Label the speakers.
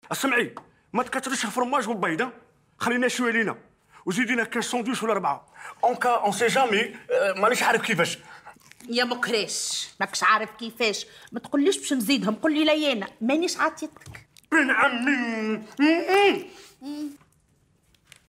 Speaker 1: اسمعي ما تكثريش الفرماج والبيض، خلينا شويه لينا وزيدي لنا كاش ساندويش ولا 4 اونكا اون سي جامي. مانيش عارف كيفاش.
Speaker 2: يا مكريش ماكش عارف كيفاش، ما تقوليش باش نزيدهم، قول لي ليانا مانيش عاطيتك.
Speaker 1: بن عمي